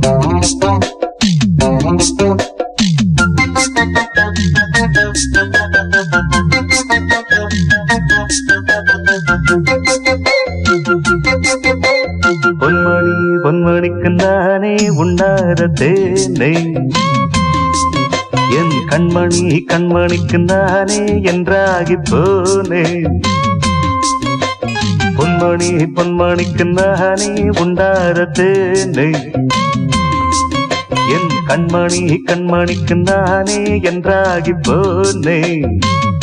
பொன்மணி பொன்மணிக்கு நானே உண்ணாத தேனை என் கண்மணி கண்மணிக்கு நானே என்றாகி போனேன். பொன்மணி பொன்மணிக்கு நானே உண்டாத தேனை என் கண்மணி கண்மணிக்கு நானே என்றாகி போனேன்.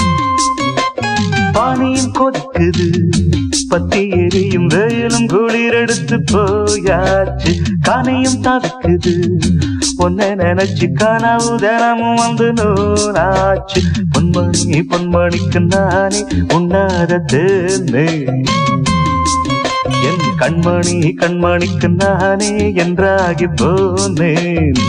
பானியும் கொதிக்குது பத்தி எரியும் வெயிலும் குளிரெடுத்து போயாச்சு. கானையும் தவிக்குது பொன்ன நினைச்சு கனவு தினமும் வந்து நூலாச்சு. பொன்மணி பொன்மணிக்கு நானே உண்ணாத தேனை என் கண்மணி கண்மணிக்கு நானே என்றாகி போனேன்.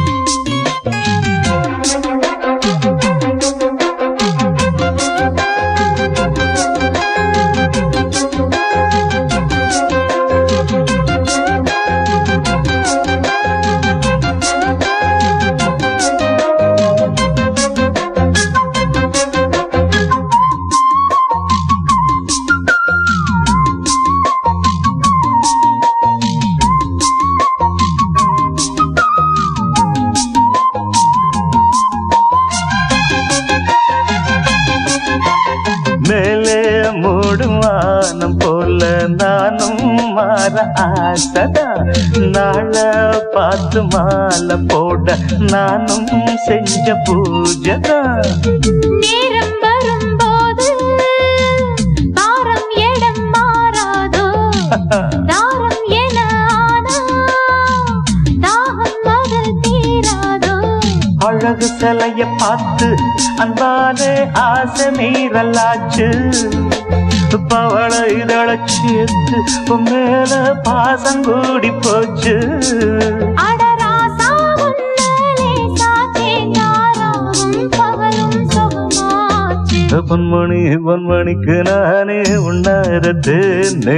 மேலே மூடும் வானம் போல நானும் மாற ஆசைதா. நாள பார்த்து மாலை போட நானும் செஞ்ச பூஜைதா. நேரம் வரும்போது தாரம் இடம் மாறாதோ. தாரம் என ஆனா தாகம் மகள் தீராதோ. அழகு சிலைய பார்த்து அன்பாலே ஆசை மீறலாச்சு. பவள இதழ சேர்த்து மேல பாசம் கூடி போச்சு. பொன்மணி பொன்மணிக்கு நானே உண்ணாத தேனை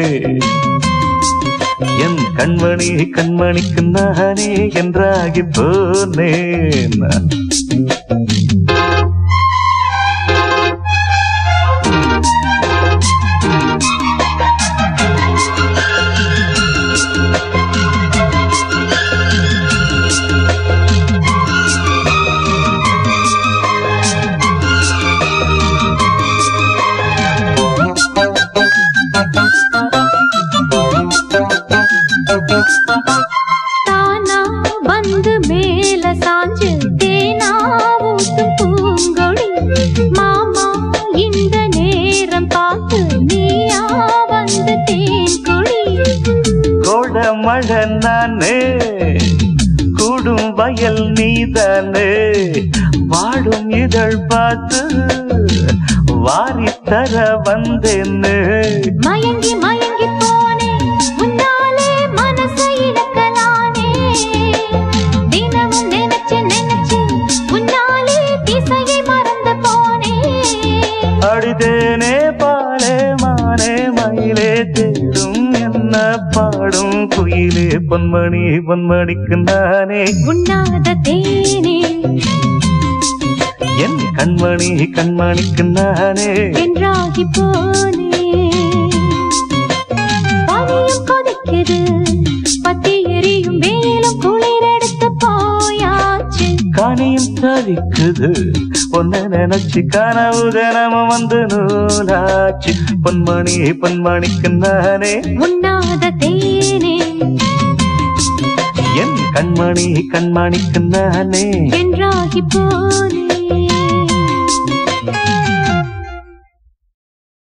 என் கண்மணி கண்மணிக்கு நானே என்றாகி போனேன். தானா வந்து மேல சாஞ்சு தேனா ஊத்தும் பூங்கொடி. மாமா இந்த நேரம் பார்த்து நீயா வந்து தேன்கொடி. கோட மழை நானே கூடும் வயல் நீதானே. வாடும் இதழ் பார்த்து வாரி தர வந்தேன்னு. மயங்கி மயங்கி போனே உன்னாலே மனசை இழக்கலானே. தினமும் நினைச்சு நினைச்சு உன்னாலே திசையை மறந்து போனே. அடிதேனே பாலே மானே மயிலே தேடும் என்ன பாடும் குயிலே. பொன்மணி பொன்மணிக்கு நானே உண்ணாத தேனே என் கண்மணி கண்மணிக்கு நானே என்றாகி போனே. பானியும் கொதிக்குது பத்தி எரியும் வெயிலும் குளிரெடுத்து போயாச்சு. காணியும் தவிக்குது பொன்ன நினைச்சு கனவு தினமும் வந்து நூலாச்சு. பொன்மணி பொன்மணிக்கு நானே உண்ணாத தேனே என் கண்மணி கண்மணிக்கு நானே என்றாகி போனே.